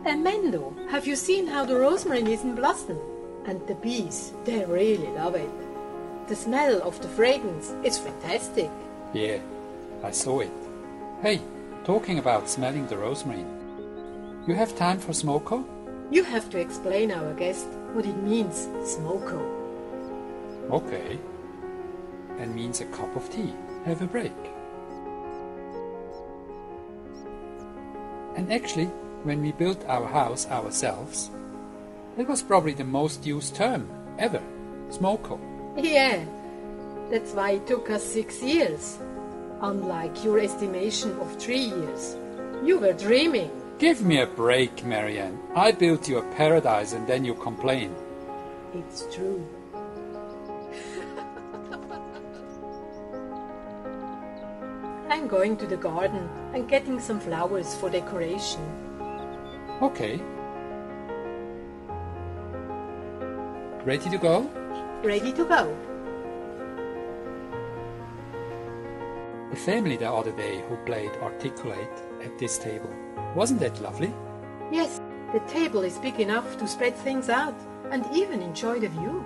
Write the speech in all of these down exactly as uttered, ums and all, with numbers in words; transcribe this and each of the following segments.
Mendo, have you seen how the rosemary is in blossom? And the bees, they really love it. The smell of the fragrance is fantastic. Yeah, I saw it. Hey, talking about smelling the rosemary, you have time for Smoko? You have to explain our guest what it means, Smoko. Okay. And means a cup of tea. Have a break. And actually, when we built our house ourselves, it was probably the most used term ever, Smoko. Yeah, that's why it took us six years. Unlike your estimation of three years. You were dreaming. Give me a break, Marianne. I built you a paradise and then you complain. It's true. I'm going to the garden and getting some flowers for decoration. Okay. Ready to go? Ready to go. The family the other day who played Articulate at this table. Wasn't that lovely? Yes, the table is big enough to spread things out and even enjoy the view.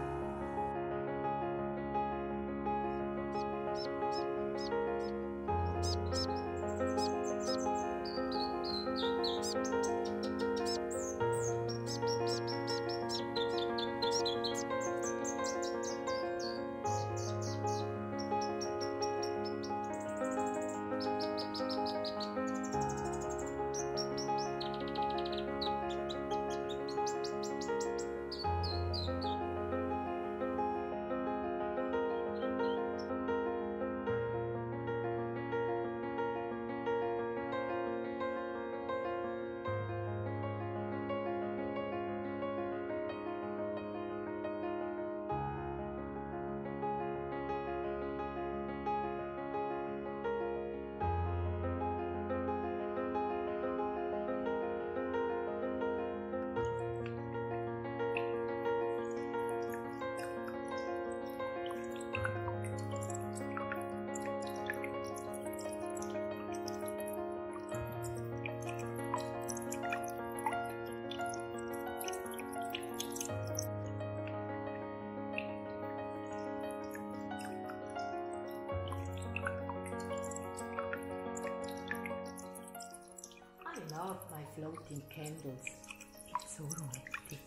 I love my floating candles. It's so romantic.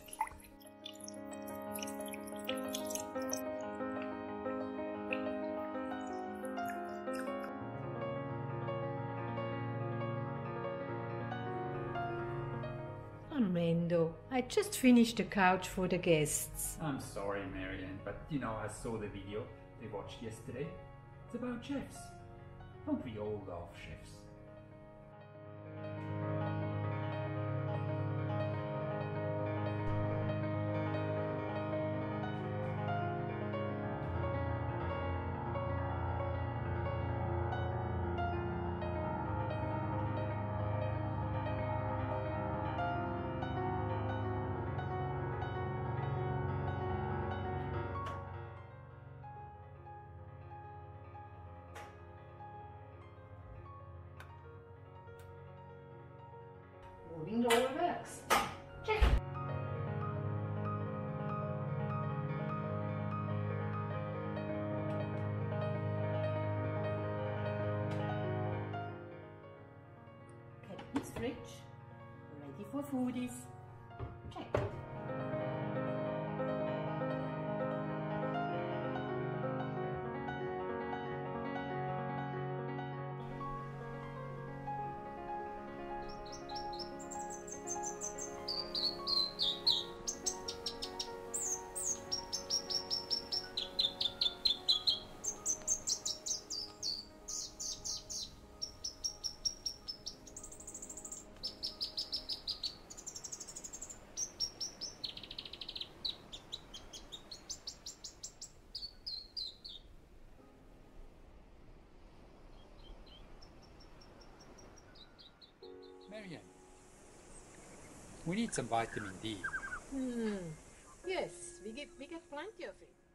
Mendo, I just finished the couch for the guests. I'm sorry, Marianne, but you know, I saw the video they watched yesterday. It's about chefs. Don't we all love chefs? Moving roller works. Check. Captain's fridge. Ready for foodies. Check. Marianne, we need some vitamin D. Hmm. Yes, we get we get plenty of it.